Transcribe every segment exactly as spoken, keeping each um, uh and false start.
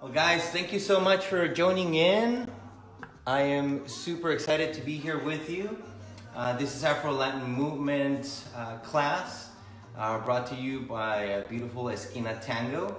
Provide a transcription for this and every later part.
Well, guys, thank you so much for joining in. I am super excited to be here with you. Uh, this is Afro-Latin Movement uh, class uh, brought to you by uh, beautiful Esquina Tango.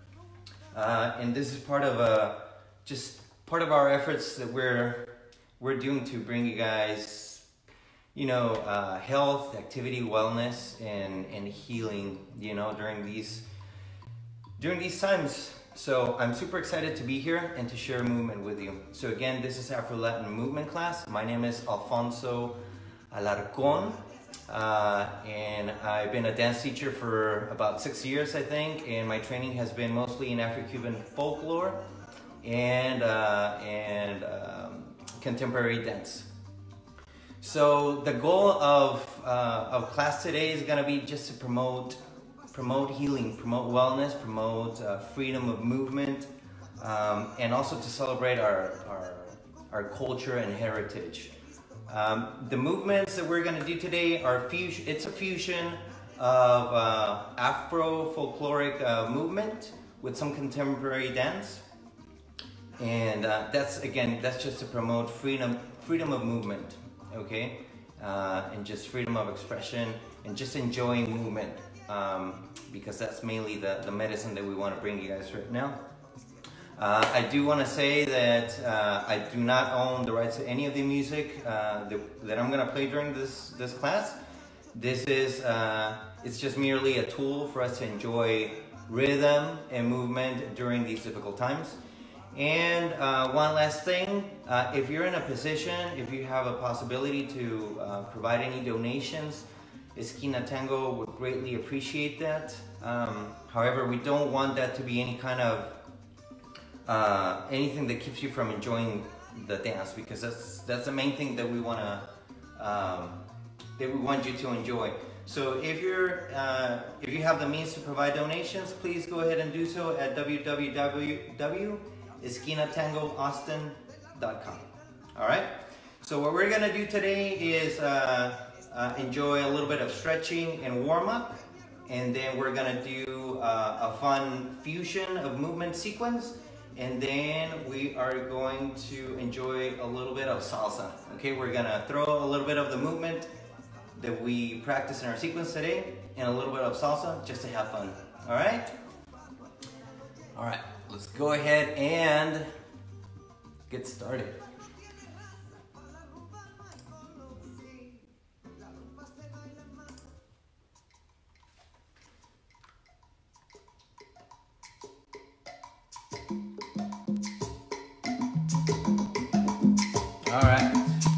Uh, and this is part of a, just part of our efforts that we're, we're doing to bring you guys, you know, uh, health, activity, wellness, and, and healing, you know, during these, during these times. So I'm super excited to be here and to share movement with you. So again, this is Afro-Latin Movement class. My name is Alfonso Alarcon, uh, and I've been a dance teacher for about six years, I think, and my training has been mostly in Afro-Cuban folklore and, uh, and um, contemporary dance. So the goal of, uh, of class today is gonna be just to promote promote healing, promote wellness, promote uh, freedom of movement, um, and also to celebrate our, our, our culture and heritage. Um, the movements that we're gonna do today are fusion, it's a fusion of uh, Afro folkloric uh, movement with some contemporary dance. And uh, that's, again, that's just to promote freedom, freedom of movement, okay? Uh, and just freedom of expression and just enjoying movement. Um, because that's mainly the, the medicine that we want to bring you guys right now. Uh, I do want to say that uh, I do not own the rights to any of the music uh, that, that I'm going to play during this, this class. This is, uh, it's just merely a tool for us to enjoy rhythm and movement during these difficult times. And uh, one last thing, uh, if you're in a position, if you have a possibility to uh, provide any donations, Esquina Tango would greatly appreciate that. Um, however, we don't want that to be any kind of uh, anything that keeps you from enjoying the dance, because that's that's the main thing that we want to um, that we want you to enjoy. So if you're uh, if you have the means to provide donations, please go ahead and do so at w w w dot esquina tango austin dot com. All right. So what we're gonna do today is. Uh, Uh, enjoy a little bit of stretching and warm-up, and then we're gonna do uh, a fun fusion of movement sequence, and then we are going to enjoy a little bit of salsa. Okay, we're gonna throw a little bit of the movement that we practice in our sequence today and a little bit of salsa just to have fun. All right? All right, let's go ahead and get started. All right.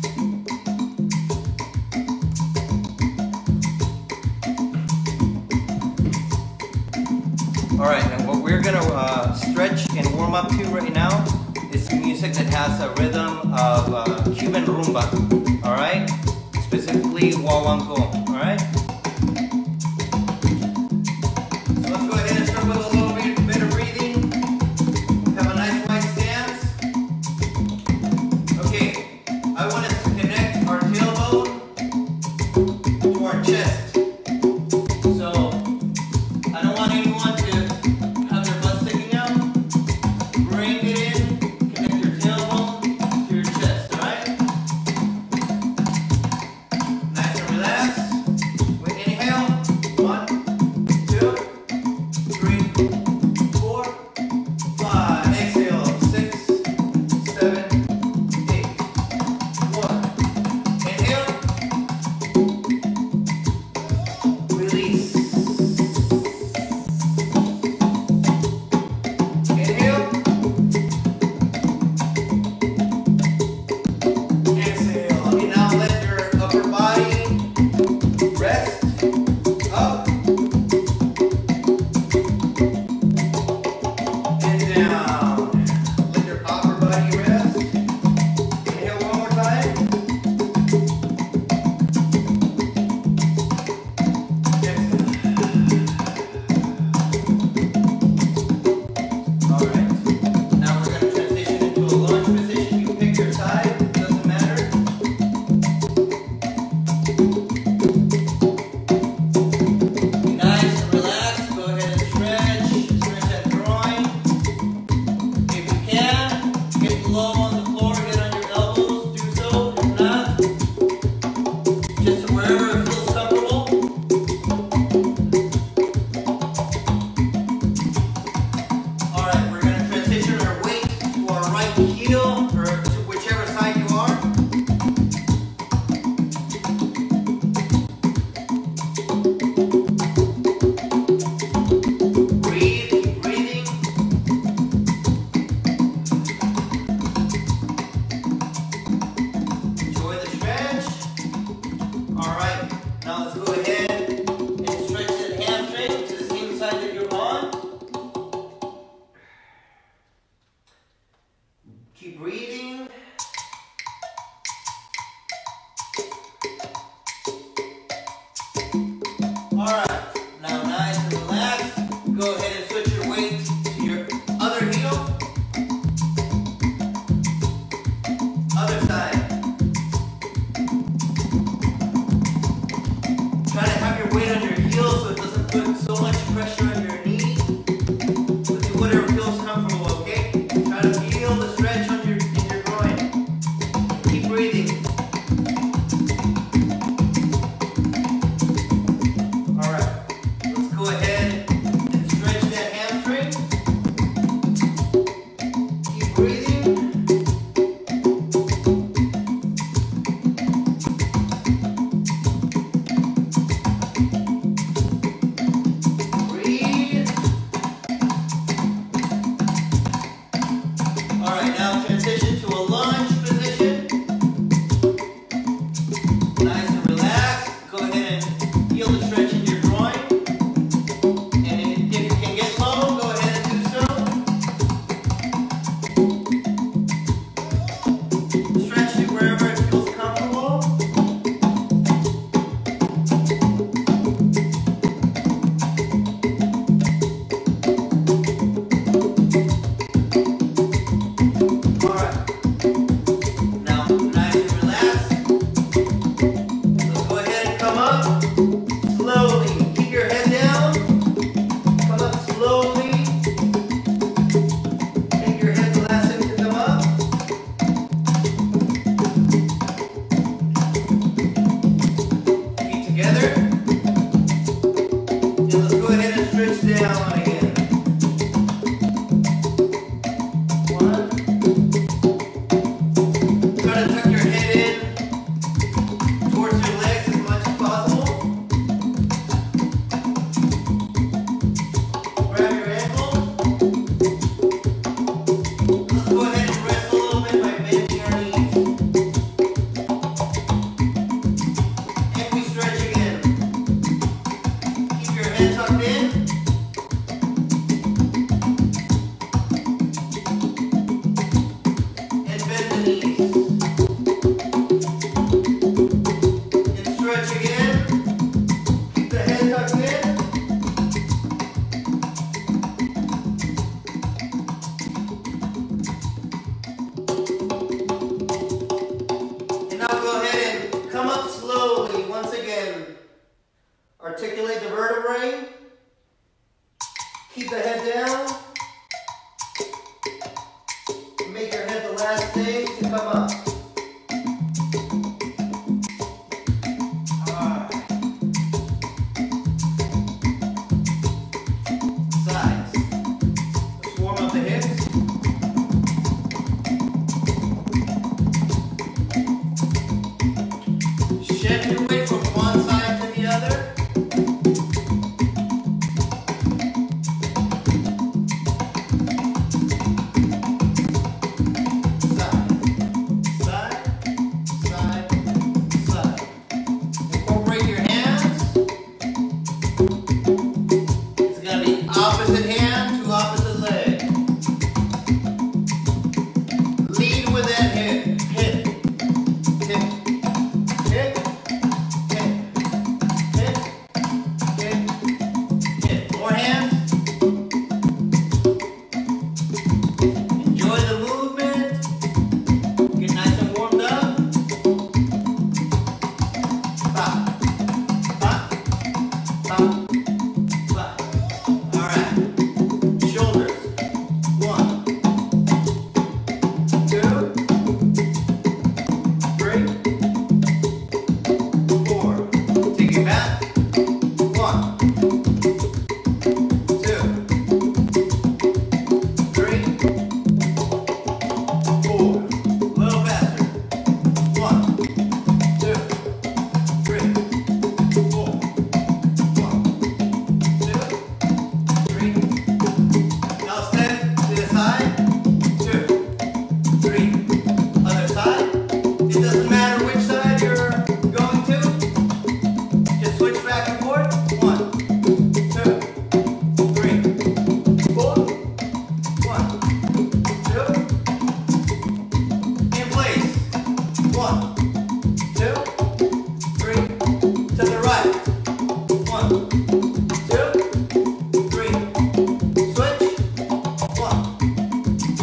All right, and what we're gonna uh, stretch and warm up to right now is music that has a rhythm of uh, Cuban rumba. All right, specifically guaguancó. All right. So let's go ahead and start with a little bit, bit of breathing. Have a nice wide stance. Okay. I want us to connect our tailbone to our chest. So I don't want anyone to have their butt sticking out. Bring it in, connect your tailbone to your chest, alright? Nice and relaxed. Keep breathing. Alright, now nice and relaxed. Go ahead and switch your weight to your other heel. Other side. Try to have your weight on your heel so it doesn't put so much pressure on your knee. But do whatever feels comfortable, okay? Try to feel the stretch on your, in your groin. Keep breathing. Go ahead and stretch that hamstring. Keep breathing. Breathe. All right, now transition to a lunge position. Nice and relaxed. Go ahead and feel the stretch in your groin. Articulate the vertebrae. Keep the head down. Make your head the last thing to come up. Alright. Sides. Let's warm up the hips. Shift your weight from one side to the other. Side.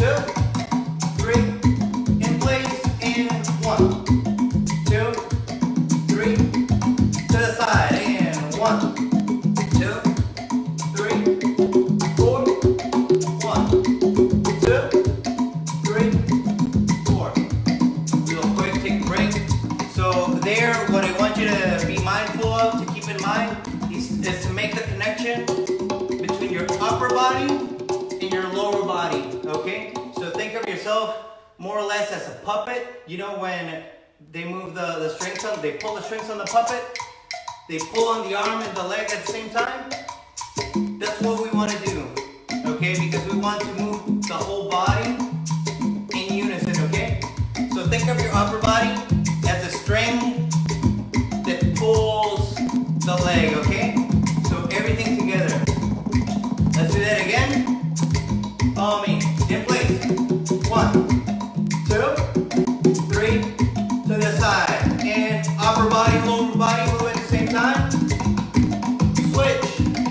two, three, in place, and one, two, three, to the side, and one, two, three, four, one, two, three, four. Real quick, take a break. So there, what I want you to be mindful of, to keep in mind, is, is to make the connection between your upper body and your lower body, okay? So think of yourself more or less as a puppet. You know when they move the, the strings on, they pull the strings on the puppet, they pull on the arm and the leg at the same time? That's what we want to do, okay? Because we want to move the whole body in unison, okay? So think of your upper body as a string that pulls the leg, okay? So everything together. Let's do that again. Follow me. In place. One, two, three, to the side. And upper body, lower body, move at the same time. Switch.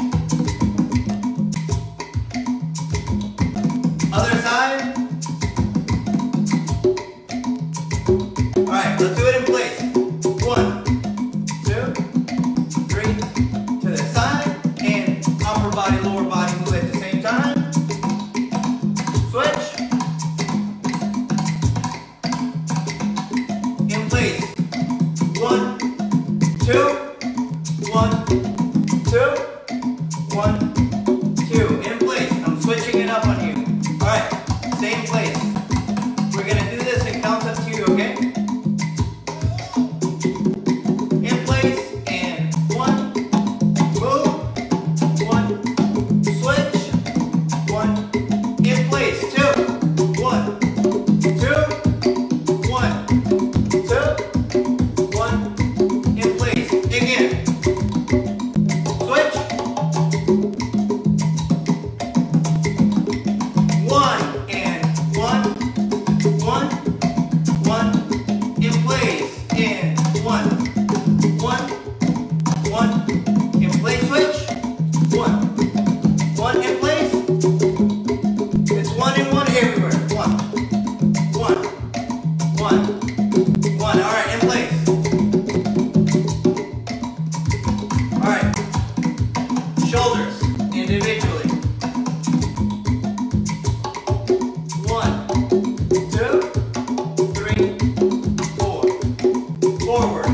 Other side. Alright, let's do it in place. One, two, three, to the side. And upper body, lower body, move at the same time. Switch. In place. One, two, one, two, one, two. In place. I'm switching it up on you. Alright, same place. We're gonna do this in counts of two, okay? In place, and one, move, one, switch, one, in place, two, one, two, one, two, one, in place, again, switch, one, and one, one, one, in place, and one, one, one, in place, switch, one, one, in place, it's one and one everywhere, one, one, one, one, alright, in place, alright, shoulders, individually, one, two, three, four, forward,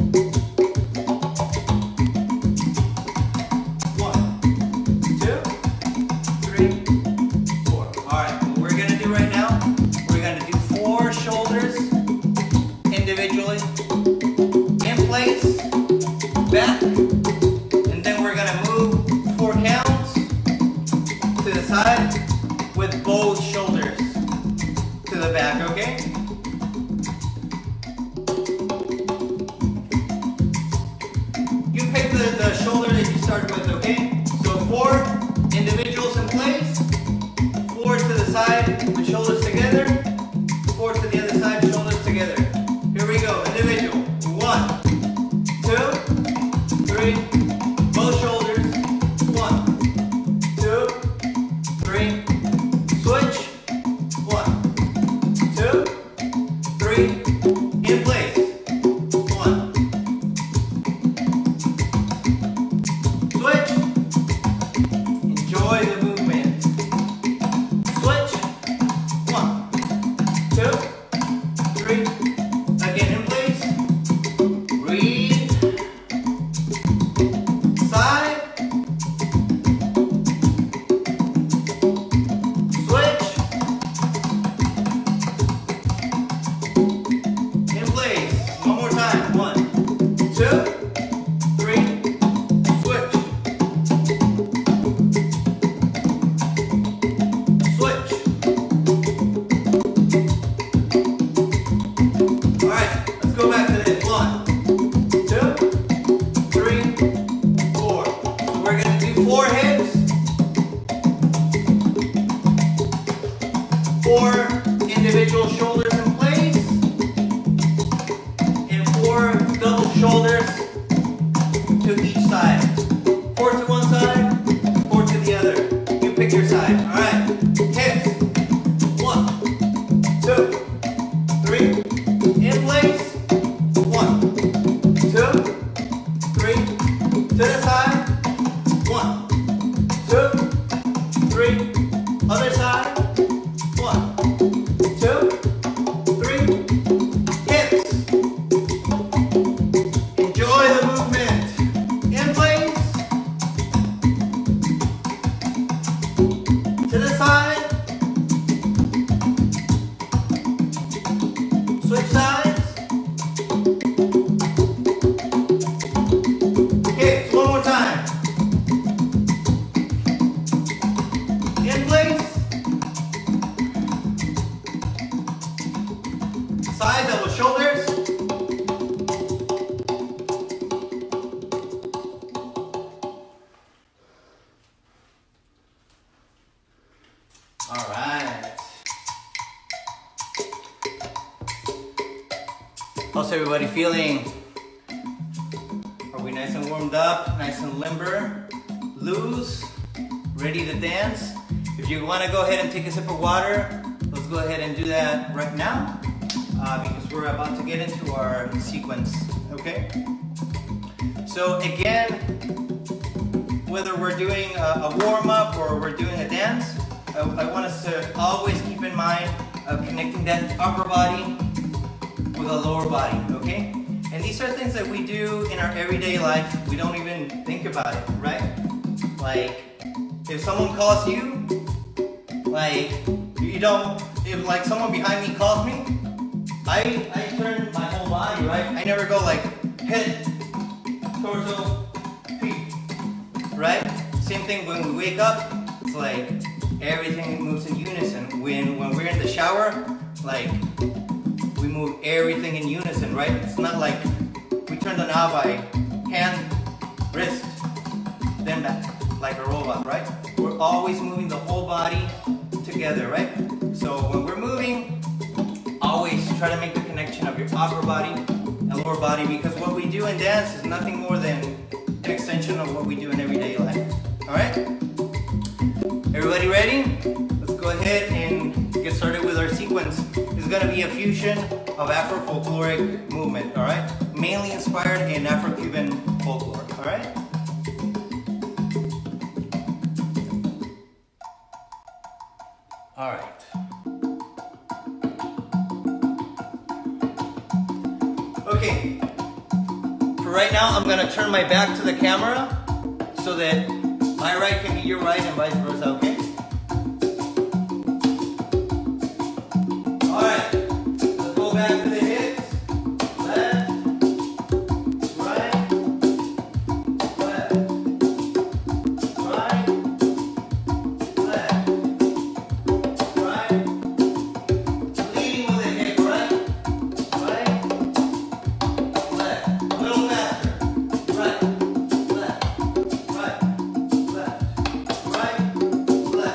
one, two, three, four. Alright, what we're going to do right now, we're going to do four shoulders individually, in place, back, and then we're going to move four counts to the side with both shoulders to the back, okay? You pick the, the shoulder that you started with, okay? So four individuals in place, four to the side with shoulders together, four to the other side, shoulders together. Here we go, individual. One, two, three, both shoulders. One, two, three, switch. One, two, three, in place. One, switch. Enjoy the movement. Switch. One, two, three, again in place. Breathe. Side. Switch. In place. One more time. One, two, three, switch. Switch. Alright, let's go back to this. One, two, three, four. So we're going to do four hips, four individual shoulders in place, and four double shoulders to each side. Four to one side, four to the other. You pick your side. Alright, hips. One, two, three, in place. One, two, three, to the side. One, two, three, other side. One, two, three, hips. Enjoy the movement. In place. To the side. Switch sides. Hips, one more time. In place. Side double shoulders. All right. How's everybody feeling? Are we nice and warmed up, nice and limber, loose, ready to dance? If you want to go ahead and take a sip of water, let's go ahead and do that right now uh, because we're about to get into our sequence, okay? So again, whether we're doing a, a warm-up or we're doing a dance, I, I want us to always keep in mind of connecting that upper body with a lower body, okay? And these are things that we do in our everyday life. We don't even think about it, right? Like, if someone calls you, like, you don't, if like someone behind me calls me, I, I turn my whole body, right? I never go like head, torso, feet, right? Same thing when we wake up, it's like everything moves in unison. When, when we're in the shower, like, we move everything in unison, right? It's not like we turn the knob by hand, wrist, then back, like a robot, right? We're always moving the whole body together, right? So when we're moving, always try to make the connection of your upper body and lower body, because what we do in dance is nothing more than an extension of what we do in everyday life. All right? Everybody ready? Let's go ahead and get started with our sequence. It's going to be a fusion of Afro-folkloric movement, all right? Mainly inspired in Afro-Cuban folklore, all right? All right. Okay. For right now, I'm going to turn my back to the camera so that my right can be your right and vice versa, okay? Alright, let's go back to the hips. Left, right, left, right, left, right. Leading with the hip, right, right, left. A little faster. Right, left, right, left, right, left.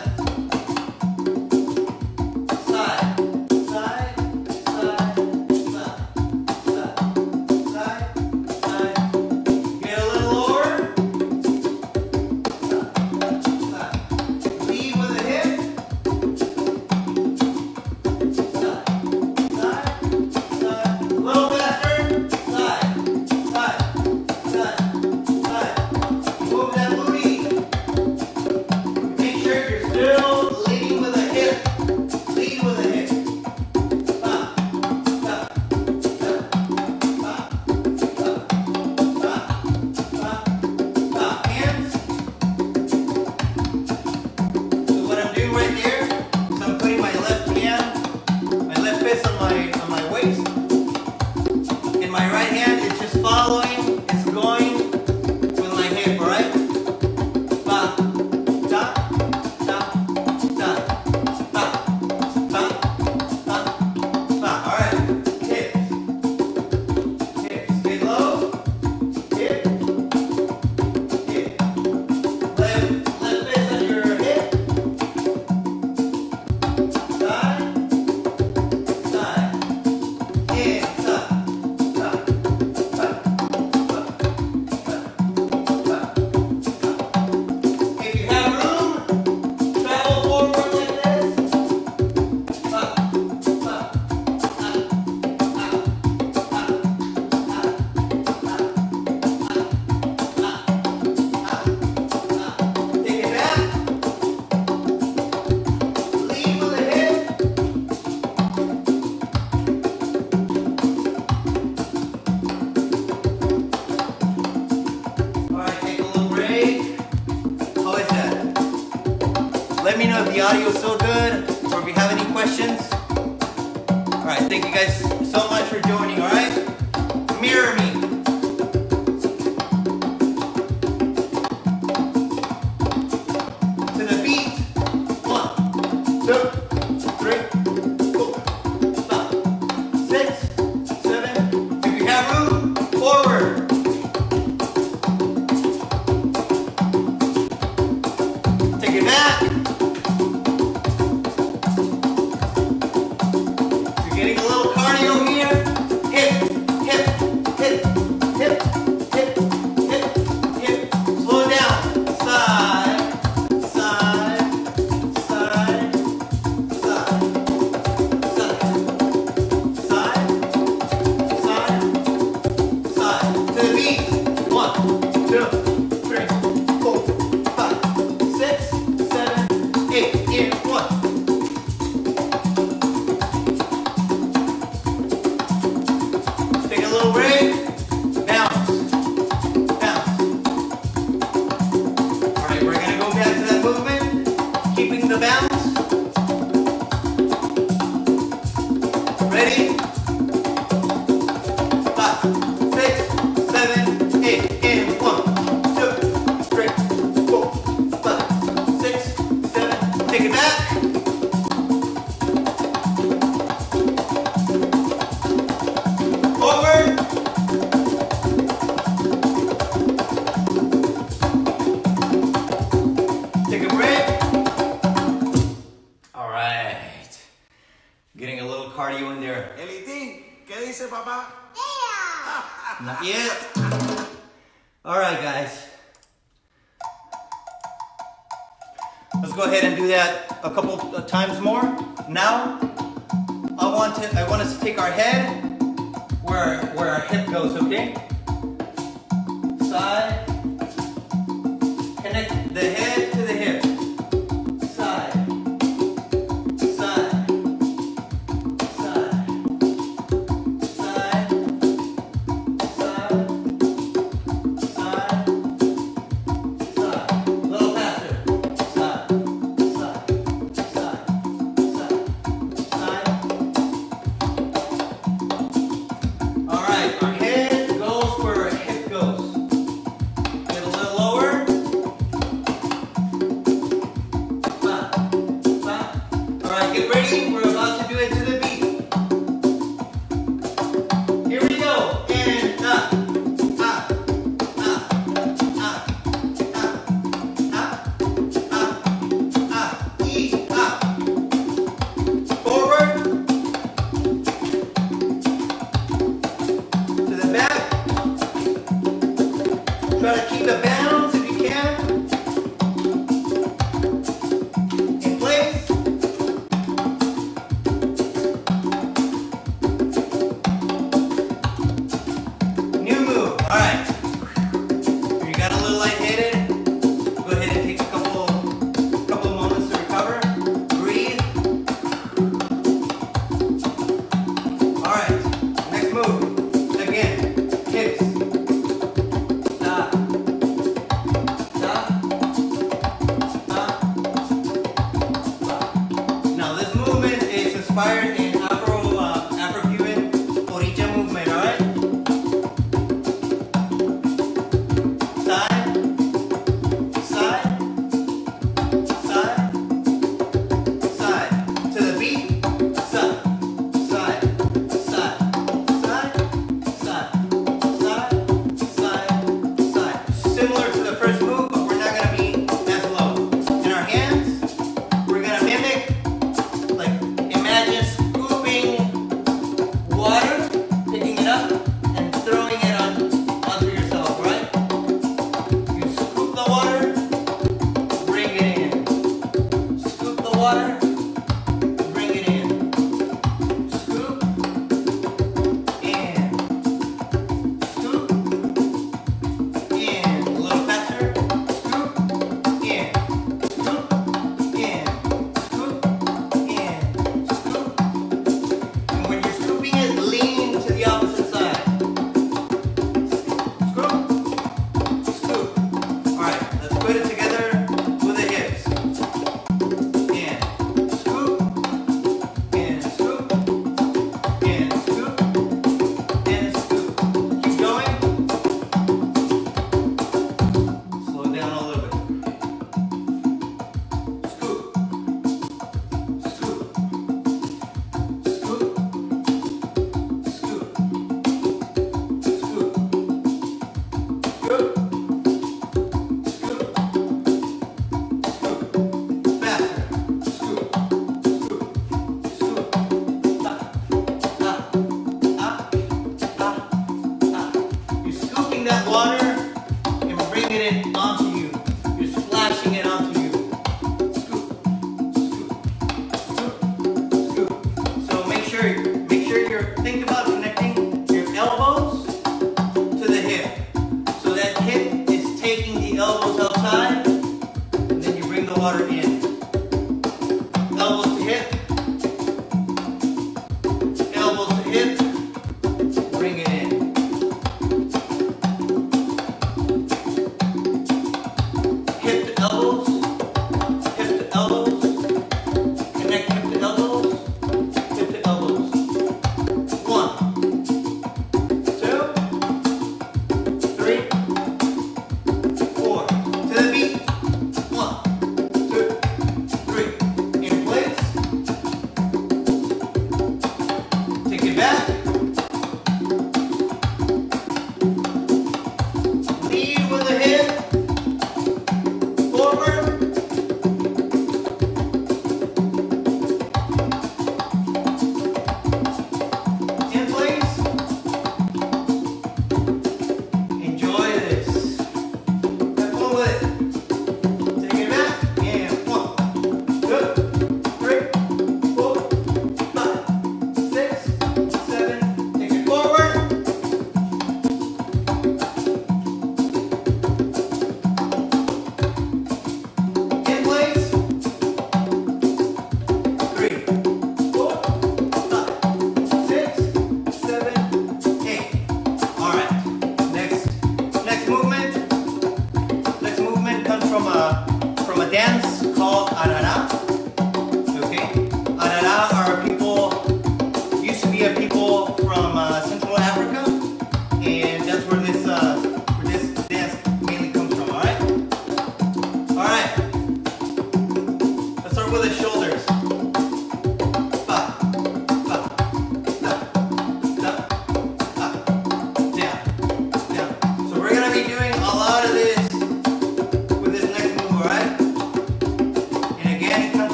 audio is so good, or if you have any questions. All right, thank you guys so much for joining, all right? Mirror me. To the beat. One, two, three, four, five, six, seven. If you have room, forward. Take it back. You're getting a little cardio here. Hip, hip, hip, hip, hip, hip, hip. Slow it down. Side, side, side, side, side, side, side, side. To the beat. One, two, three, four, five, six, seven, eight. In one. Take a little break. Bounce. Bounce. Alright, we're gonna go back to that movement. Keeping the bounce. Ready? Five, six, seven, eight. In one, two, three, four, five, six, seven. Take it back. Over. Take a break. All right. Getting a little cardio in there. Elitín, ¿qué dice papá? Not yet. All right, guys. Let's go ahead and do that a couple of times more. Now, I want to. I want us to take our head where where our hip goes. Okay. Side. Connect the head to the hip. Side. Side. Side. Side. Side. Side. Side. A little faster. Side. Side. Side. Side. Side. All right. Our head goes where our hip goes. Get a little lower. Five. Five. All right. Get ready. We're about to do it to the beat. Here we go. And up, up, up, up, up, up, up, up, E, up. Forward. To the back. Try to keep the balance if you can. In place. New move. All right. If you got a little lightheaded, go ahead and take a couple, couple moments to recover. Breathe. All right. Next move. Again. Hips. Stop. Stop. Stop. Stop. Now this movement is inspired in Afro, uh, Afro-Cuban Orilla movement. All right. Side, side, side, side. To the beat. Side, side, side, side, side, side, side, side. Similar to the first move, but we're not gonna be as low. In our hands, we're gonna mimic, like, imagine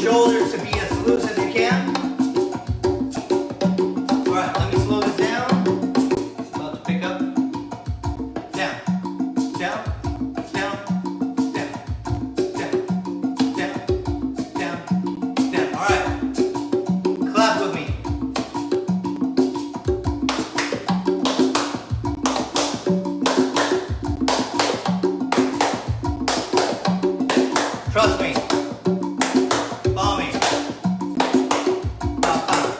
shoulders to be as loose as you can. All right, let me slow this down. It's about to pick up. Down, down, down, down, down, down, down, down. All right, clap with me. Trust me. Follow me. Up, up.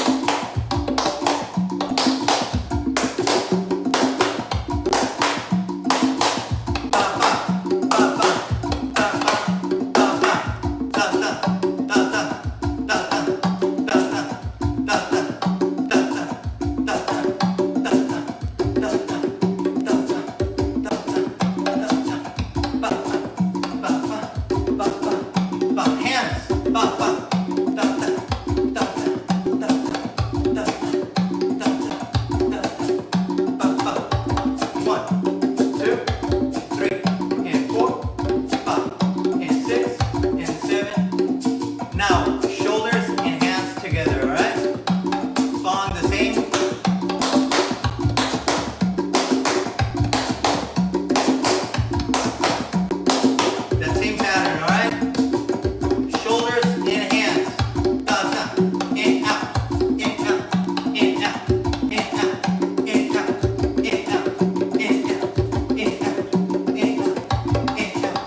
Now, shoulders and hands together, all right? Following the same. That same pattern, all right? Shoulders and hands. Down, down. In, out. In, out. In, out. In, out. In, out. In, out. In, out. In, out. In, out. In, out.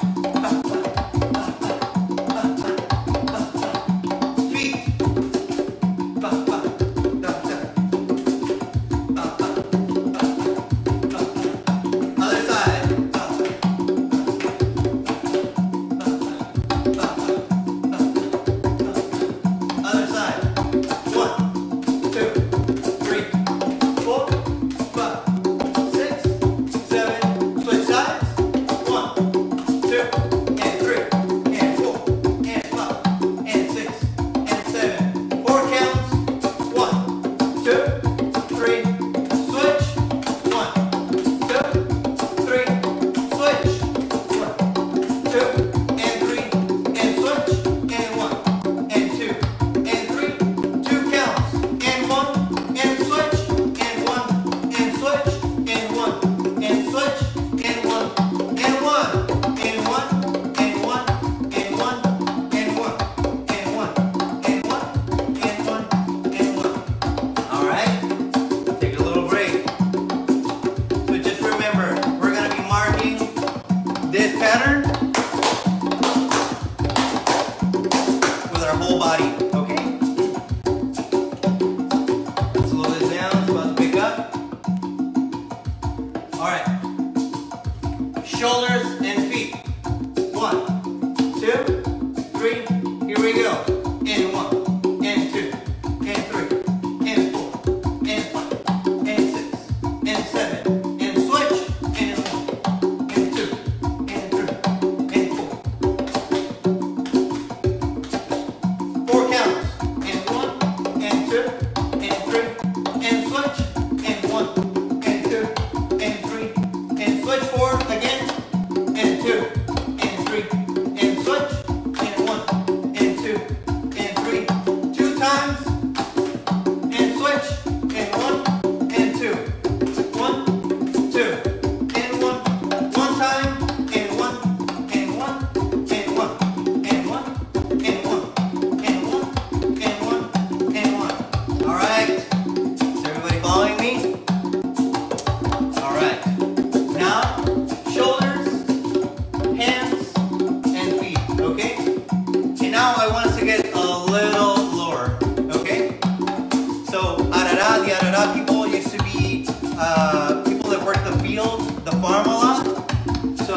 This pattern with our whole body, okay? Let's slow this down, it's about to pick up. Alright. Shoulders and feet. One, two, three, here we go. And one, and two, and three, and four, and five, and six, and seven, and switch, and one, and two. Four counts, and one, and two, and three, and switch, and one, and two, and three, and switch four again, and two, and three, and switch, and one, and two, and three, two times, and switch, and one, and two, one, two, and one, one time, and one, and one, and one, and one, and one. Alright, is everybody following me? Alright, now shoulders, hands, and feet, okay? And now I want us to get a little lower, okay? So, arara, the arara people used to be uh, people that work the field, the farm a lot. So,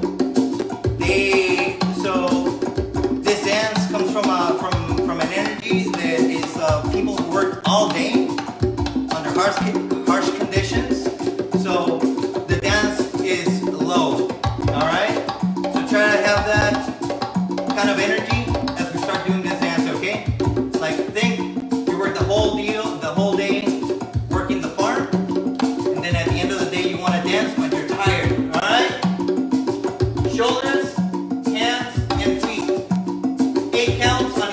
they, so this dance comes from, uh, from, from an energy that is uh, people who work all day under harsh, harsh conditions. So the dance is low, all right? So try to have that kind of energy as we start doing this dance, okay? Like think you work the whole deal, the whole day working the farm, and then at the end of the day you want to dance when you're tired, all right? Shoulders, hands, and feet. Eight counts on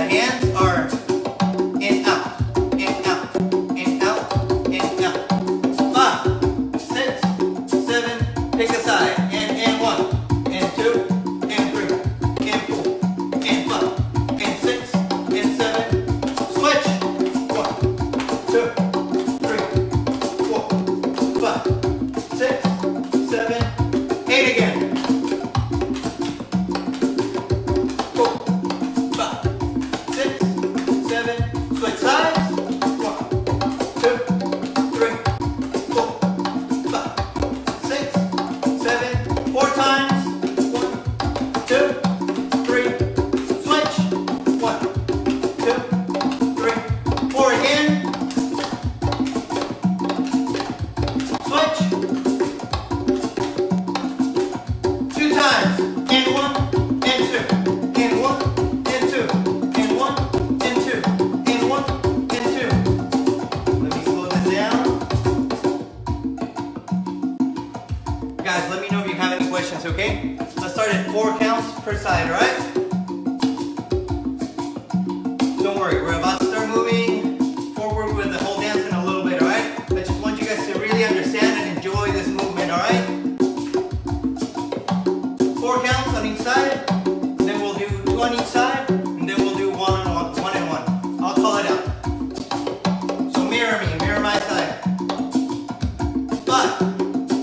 hands are in, out, in, out, in, out, in, out. Five, six, seven, pick a side. And, and one, and two, and three, and four, and five, and six, and seven. Switch. One, two, three, four, five, six, seven, eight again. Guys, let me know if you have any questions, okay? Let's start at four counts per side, alright? Don't worry, we're about to start moving forward with the whole dance in a little bit, alright? I just want you guys to really understand and enjoy this movement, alright? Four counts on each side, then we'll do two on each side, and then we'll do one on one, one and one. I'll call it out. So mirror me, mirror my side. Five.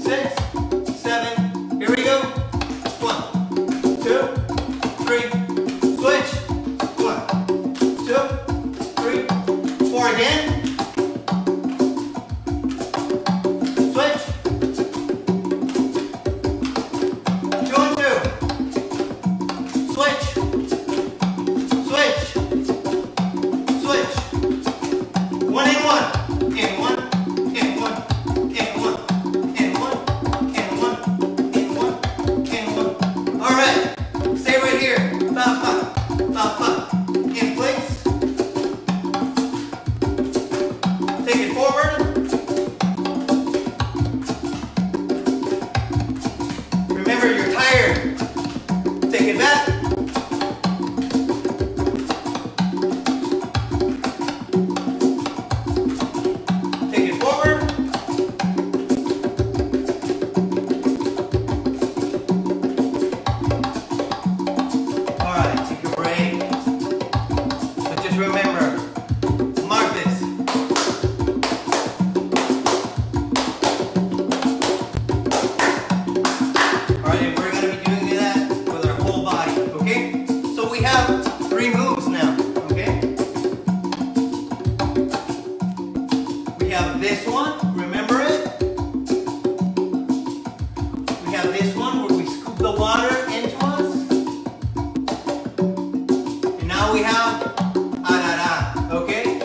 This one, remember it? We have this one where we scoop the water into us. And now we have arara, okay?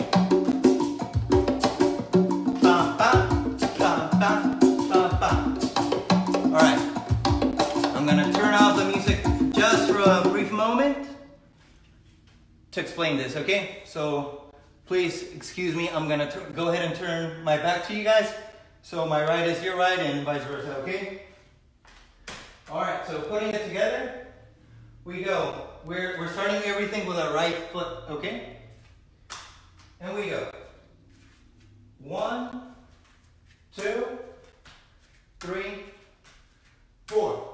Ba, ba, ba, ba, ba, ba. Alright, I'm gonna turn off the music just for a brief moment to explain this, okay? So please excuse me, I'm gonna go ahead and turn my back to you guys. So my right is your right and vice versa, okay? All right, so putting it together, we go. We're, we're starting everything with our right foot, okay? And we go. One, two, three, four.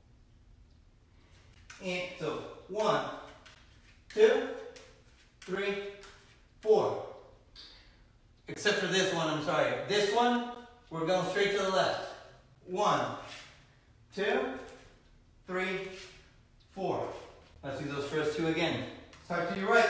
And so one, two, three, four. Except for this one, I'm sorry. This one, we're going straight to the left. One, two, three, four. Let's do those first two again. Start to your right.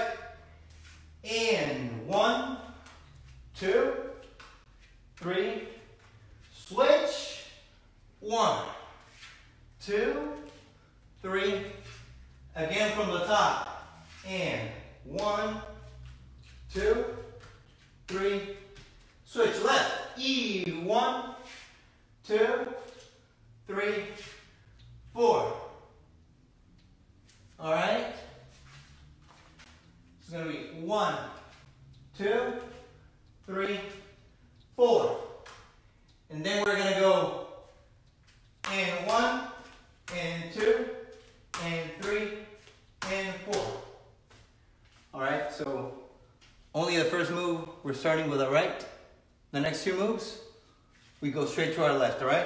And one, two, three, switch. One, two, three. Again from the top. And one, two, three, switch left. E, one, two, three, four. All right. It's going to be one, two, three, four. And then we're going to go and one, and two, and three, and four. All right. starting with our right. The next two moves, we go straight to our left, all right?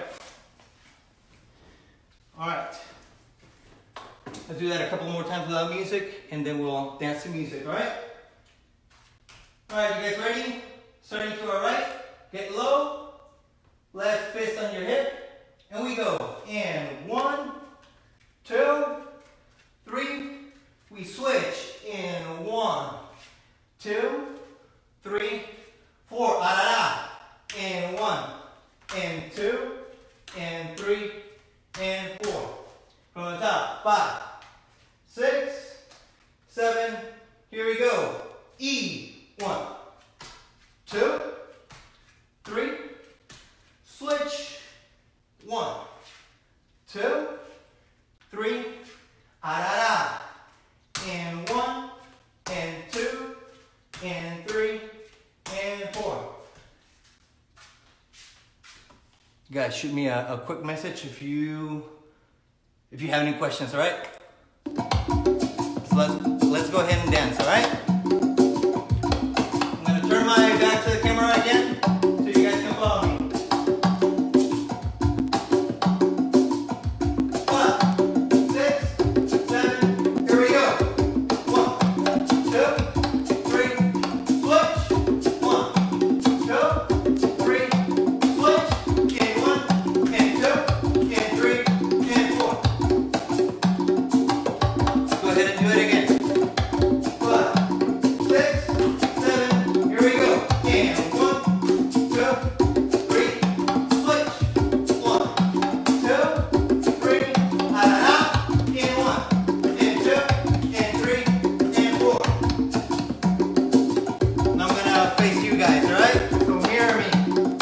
All right. Let's do that a couple more times without music, and then we'll dance to music, all right? All right, you guys ready? Starting to our right, get low, left fist on your hip, and we go. And one, two, three, we switch. In one, two, three, four, arara. And one, and two, and three, and four. From the top, five, six, seven, here we go. E, one, two, three, switch, one, two, three, arara. And one, and two, and three, and four. You guys shoot me a, a quick message if you if you have any questions, all right? So let's let's go ahead and dance, all right? I'm gonna turn my back to the camera again so you guys can follow me. Five, six, seven, here we go. One, two, three, switch. One, two, three, switch. And one, and two, and three, and four. Go ahead and do it again. Five, six, seven, here we go. And one, two, three, switch. One, two, three, ah, and one, and two, and three, and four. Now I'm gonna face you guys, alright? So mirror me.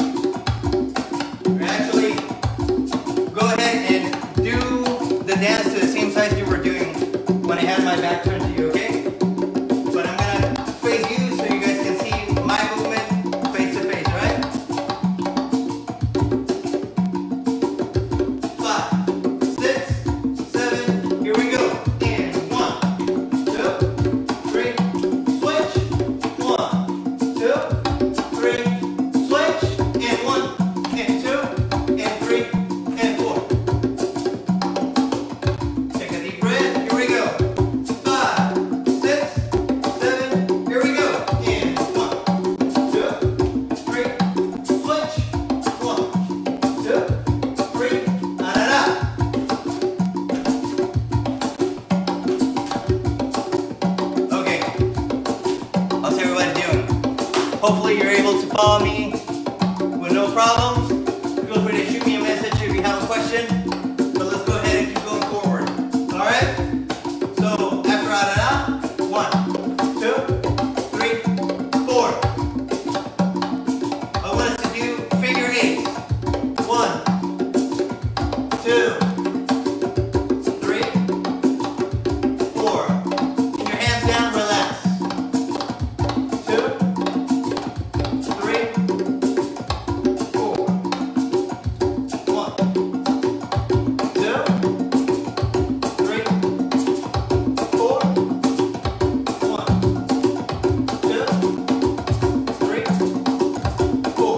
Actually, go ahead and do the dance to the same size you were doing when I had my back turned to you, okay? But I'm gonna face you so you guys can see my movement face to face, right? Five, six, seven, here we go. And one, two, three, switch. One, two, three, switch. And one, and two, and three, and four. Take a deep breath. Here we go. Five, six, seven. Here we go. And one, two, three, switch. One, two, three, ah-da-da. Okay. How's everybody doing? Hopefully you're able to follow me with no problems. Feel free to shoot me a message if you have a question. But let's go ahead and keep going forward. Alright? So after ah-da-da, one, two, three, four. I want us to do figure eight. One, two, three, four. Keep your hands down, relax. Two, three, four. One, two, three, four. One, two, three, four.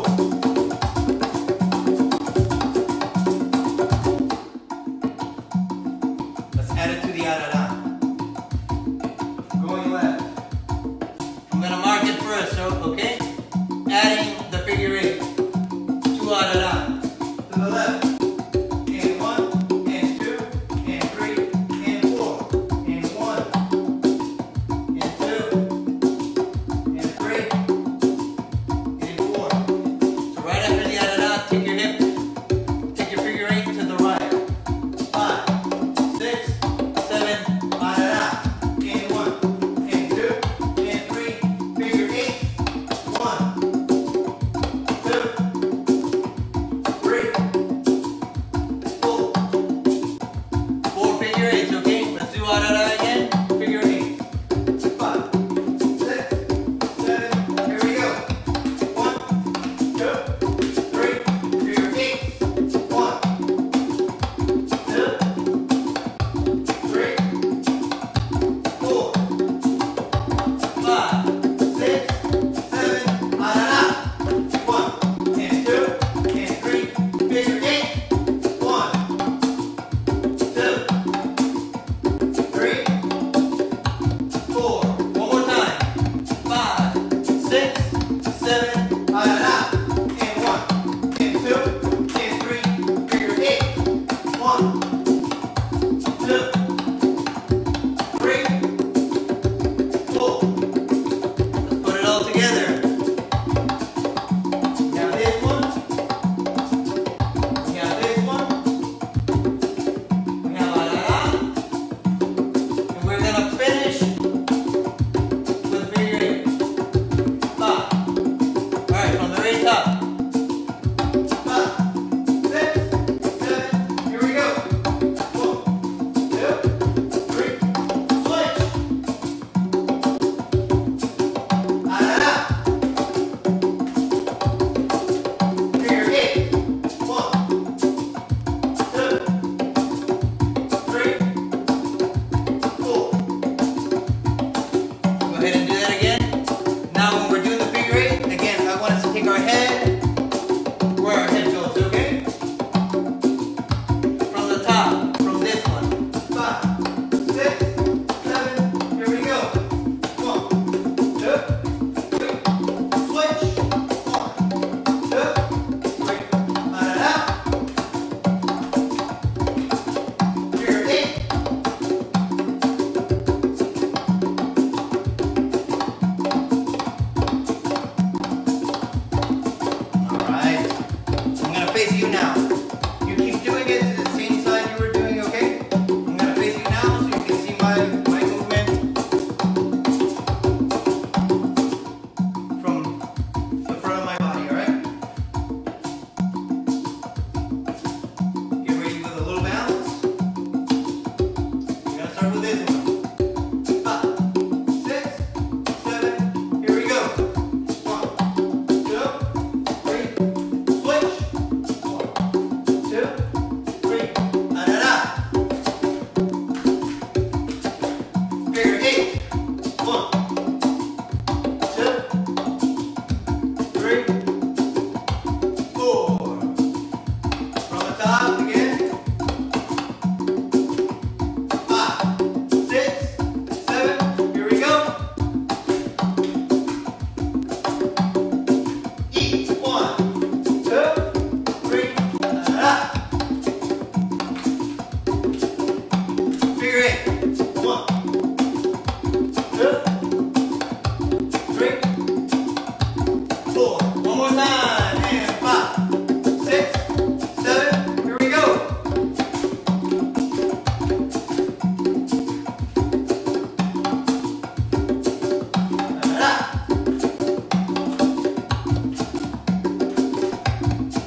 Let's add it to the ah-da-da. Going left. I'm gonna mark it first, so okay? Adding the figure eight to ah-da-da. To the left. And one, and two, and three, and four. And one, and two, and three, and four. So right after the ah-da-da, take your hip, take your figure eight to the right. Five, six, seven, ah-da-da. And one, and two, and three, figure eight. One, two,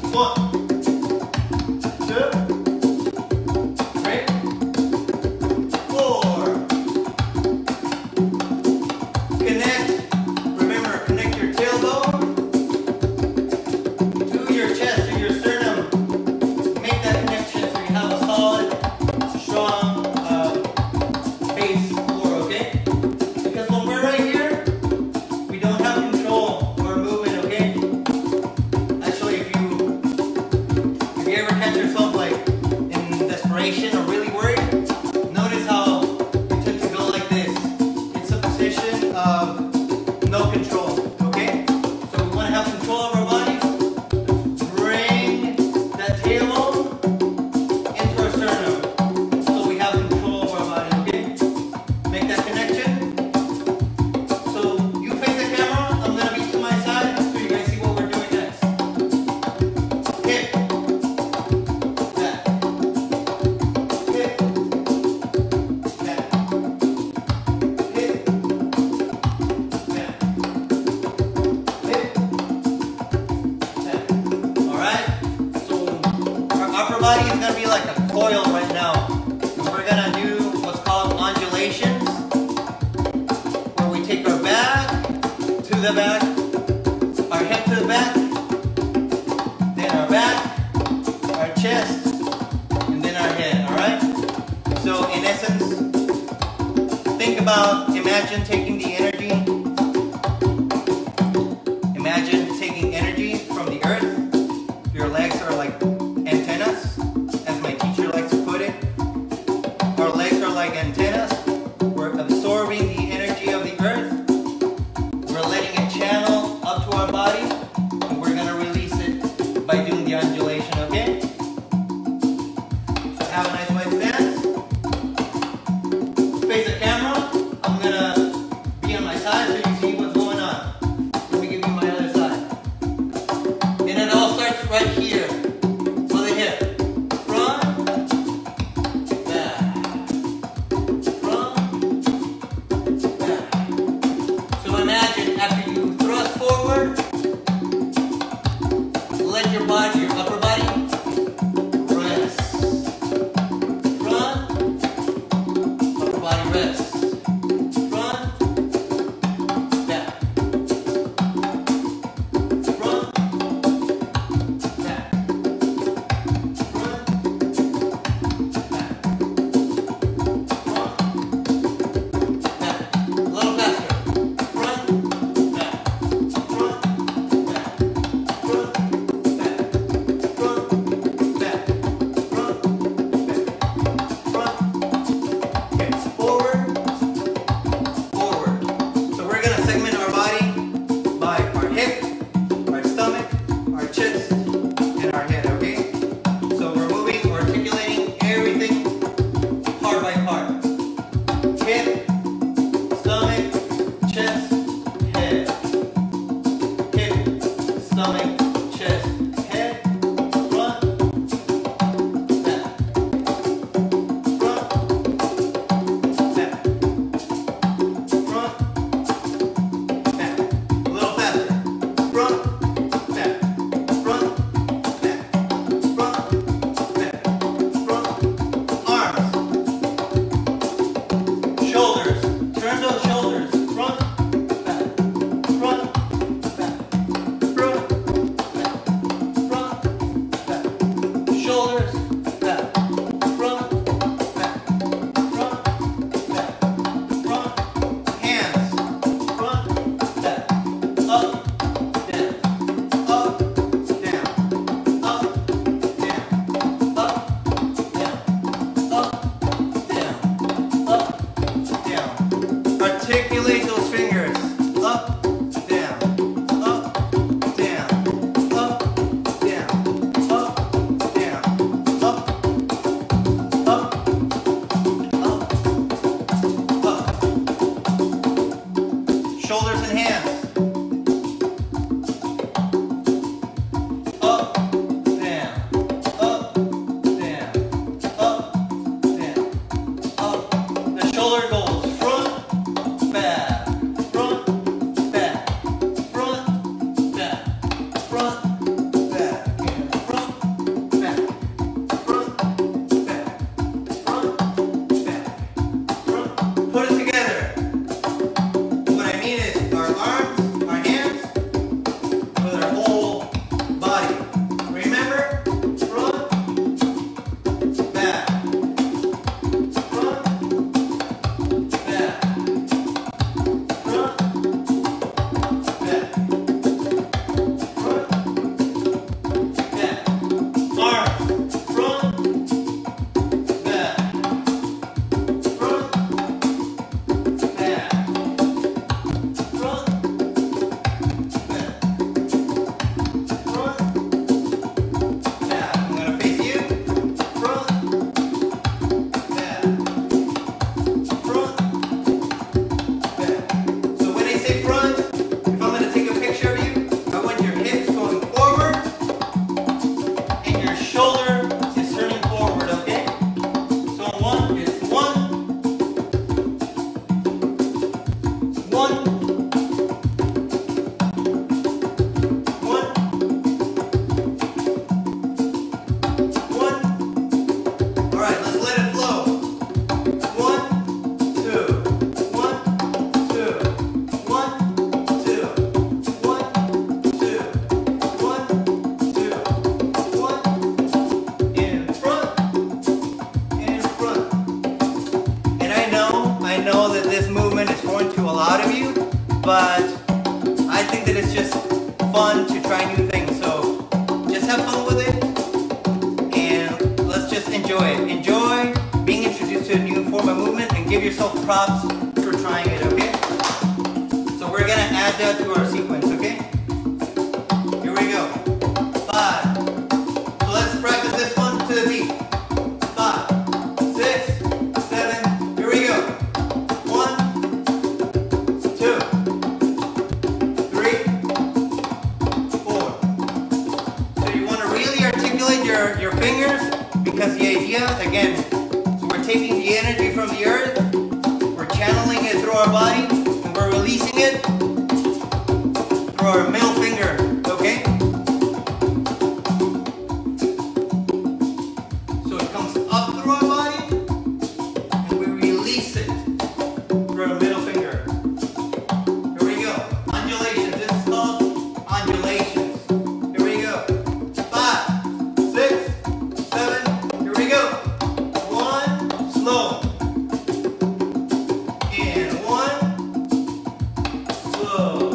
One, two, three, four. Connect. Remember, connect your tailbone to your chest, to your sternum. Make that connection so you have a solid, strong uh, base floor, okay? Because when we're right here, we don't have control or movement, okay? Actually, if you if you ever catch yourself like in desperation or really worried, notice how you tend to go like this. It's a position of no control, okay? So we want to have control of our bodies. Bring that tailbone into our sternum so we have control of our body, okay? Make that connection. So you face the camera, I'm gonna be to my side so you guys see what we're doing next. Hip, back, hip, back, hip, back, hip, back. Alright? So our upper body is gonna be like a coil right now. And we're gonna do what's called undulations, where we take our back to the back, our head to the back, then our back, our chest, and then our head, alright? So in essence, think about, imagine taking the energy, imagine taking energy from the earth. Your legs are like antennas, as my teacher likes to put it. Our legs are like antennas. We're absorbing the energy of the earth. We're letting it channel up to our body, and we're gonna release it by doing the undulation, okay? So have a nice wide stance. Face the camera. I'm gonna be on my side so you see what's going on. Let me give you my other side. And it all starts right here. For the hip. Front, back. Front, back. So imagine after you thrust forward, let your body, your upper body, rest. Front, upper body rest. Front, back. Front, back. Front, back. Front, back. A little faster. Front, back. Front, back. Front, back. enjoy it. Enjoy being introduced to a new form of movement and give yourself props for trying it, okay? So we're gonna add that to our sequence, okay? Here we go. Five. So let's practice this one to the beat. Five, six, seven, here we go. One, two, three, four. So you want to really articulate your, your fingers, because the idea, again, so we're taking the energy from the earth, we're channeling it through our body, and we're releasing it through our middle finger, okay? So it comes up through our body, and we release it through our middle finger. Here we go. Undulations. This is called undulations. Here we go. Five, six, seven. Here we go. One, slow. And one, slow.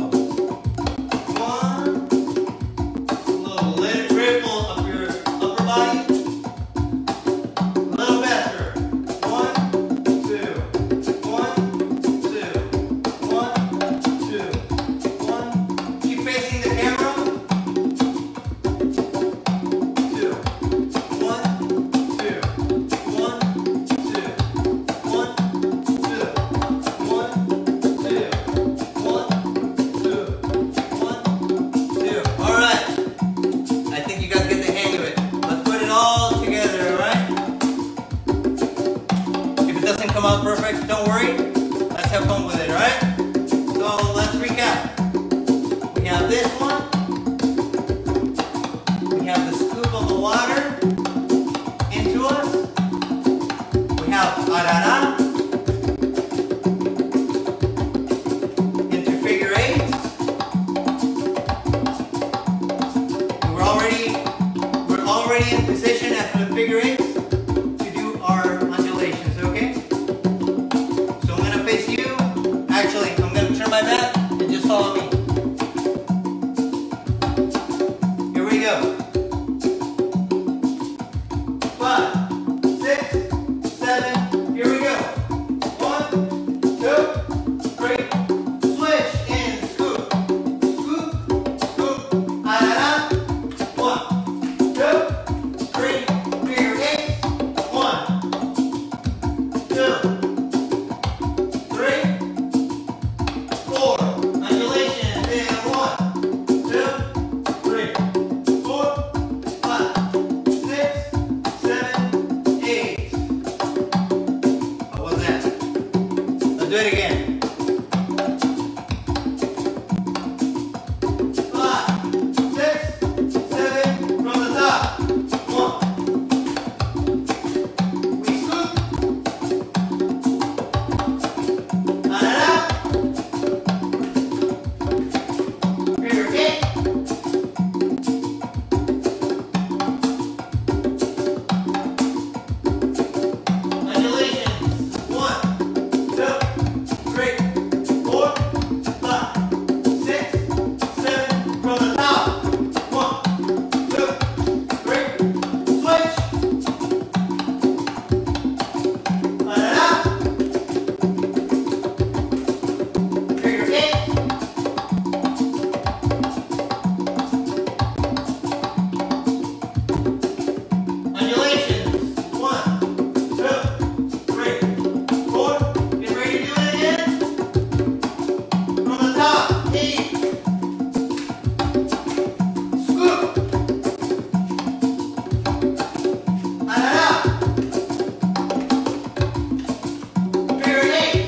One, slow. Let it ripple up your upper body. A little faster. One, two. One, two. One, two. One. Keep facing the camera. Two. One, two. One, two. One, two. One, two. One, two. One, two. All right. I think you guys get the hang of it. Let's put it all together, all right? If it doesn't come out perfect, don't worry. Let's have fun with it, all right? So let's recap. We have this one. We have the scoop of the water into us. We have arara into figure eight. We're already we're already in position after the figure eight to do our undulations, okay? So I'm gonna face you. Actually, I'm gonna turn my back and just follow me. Here we go. Five, six, seven, here we go. One, two, three, switch and scoop. Scoop, scoop, ah, one, two, three, figure eight. One, two, three, four. Undulations and one, two, three, four, five, six, seven, eight. How was that? Let's do it again. Five, six, seven, from the top. One. We scoop. Ah, figure eight. Undulations. One, two, three, four, five, six, seven, from the top. One, two, three, switch. Ah, figure eight. Undulations. One, two, three, four. Get ready to do it again. From the top. Eight. Scoop. Ah, figure eight.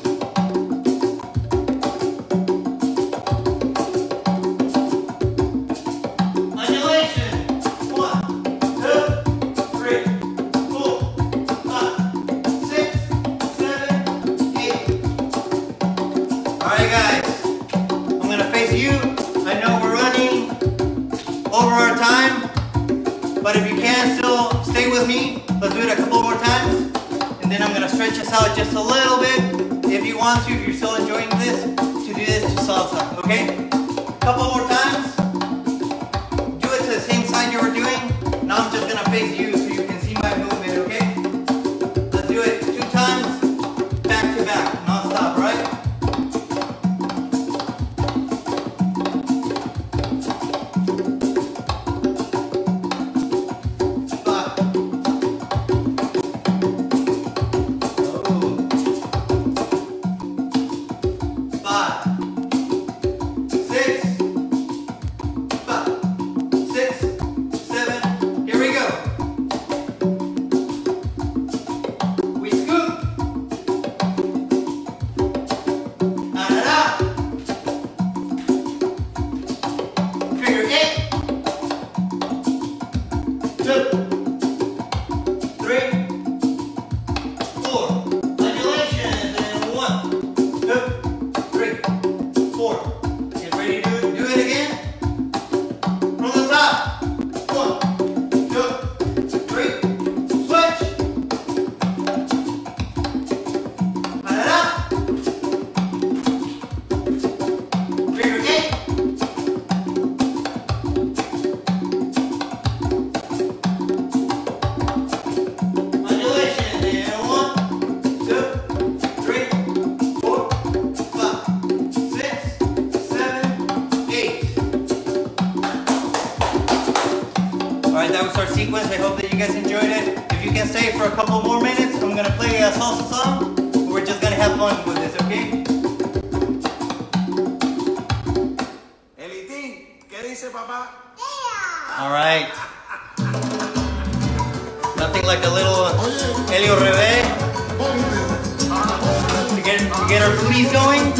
Undulation. One, two, three, four, five, six, seven, eight. Alright guys, I'm gonna face you. I know we're running over our time, but if you can still stay with me, let's do it a couple more times. And then I'm gonna stretch us out just a little bit. If you want to, if you're still enjoying this, to do this to salsa, okay? Couple more times. Do it to the same side you were doing. Now I'm just gonna face you so you can see my movement, two, three, four. Undulations. And one, two, three, four. Get ready to do it again. From the top. One, two, three. Switch. Line it up. Three regain. Undulations. And one, two, three, four, five, six, seven, eight. Alright, that was our sequence. I hope that you guys enjoyed it. If you can stay for a couple more minutes, I'm gonna play a salsa song. We're just gonna have fun with this, okay? Elitín, ¿qué dice papá? Alright. Nothing like a little Helio Rebe to get, to get our booties going.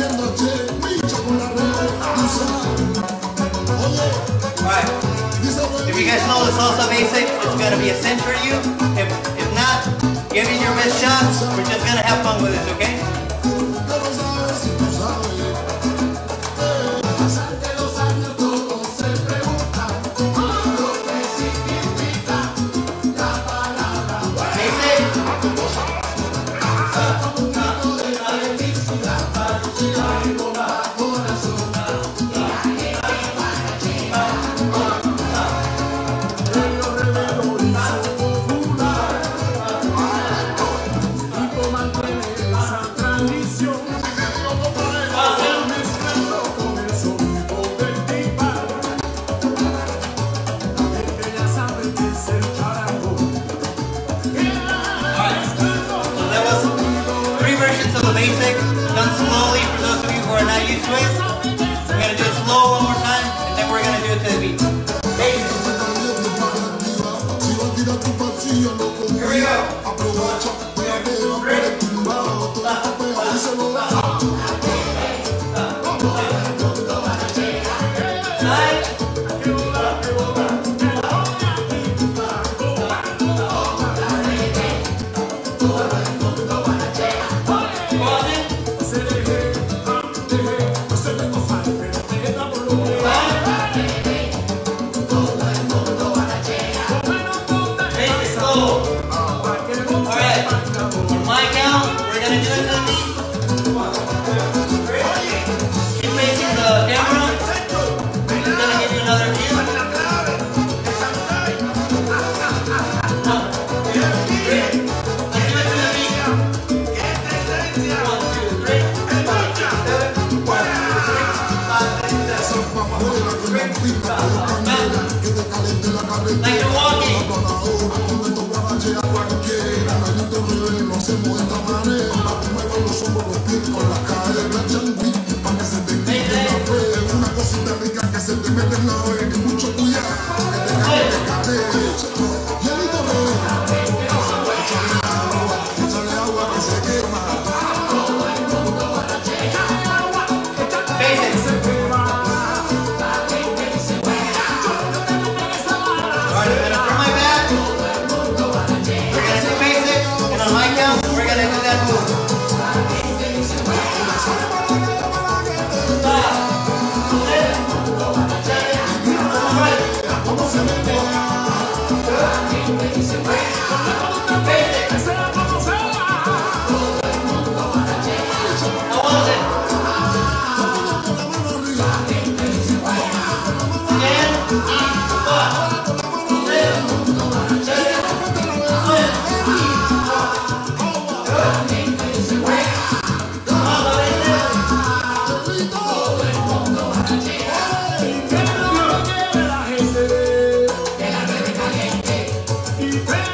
Alright. If you guys know the salsa basic, it's gonna be a cinch for you. If, if not, give it your best shot. We're just gonna have fun with this, okay? Basic. Basic, done slowly for those of you who are not used to it. We're going to do it slow one more time, and then we're going to do it to the beat. Basic. Here we go. Nine. Like you're walking. Y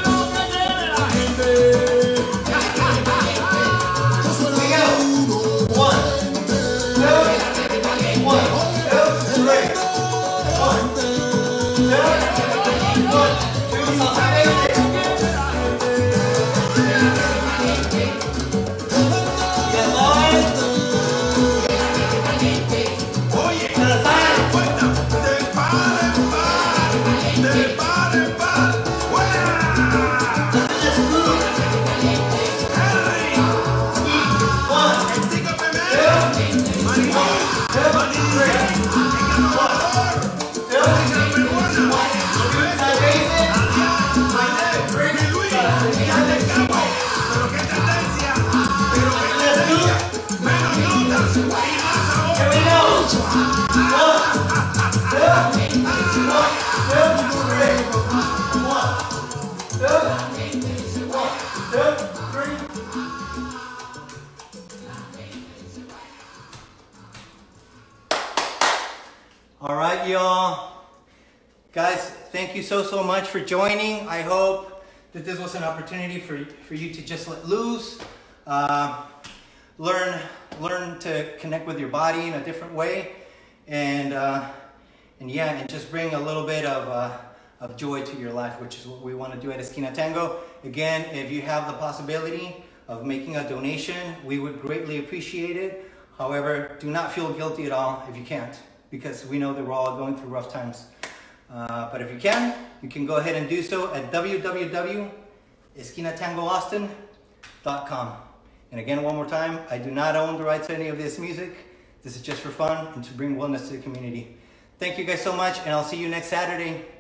thank you so, so much for joining. I hope that this was an opportunity for, for you to just let loose, uh, learn, learn to connect with your body in a different way, and, uh, and yeah, and just bring a little bit of, uh, of joy to your life, which is what we want to do at Esquina Tango. Again, if you have the possibility of making a donation, we would greatly appreciate it. However, do not feel guilty at all if you can't, because we know that we're all going through rough times. Uh, but if you can, you can go ahead and do so at w w w dot esquina tango austin dot com. And again, one more time, I do not own the rights to any of this music. This is just for fun and to bring wellness to the community. Thank you guys so much, and I'll see you next Saturday.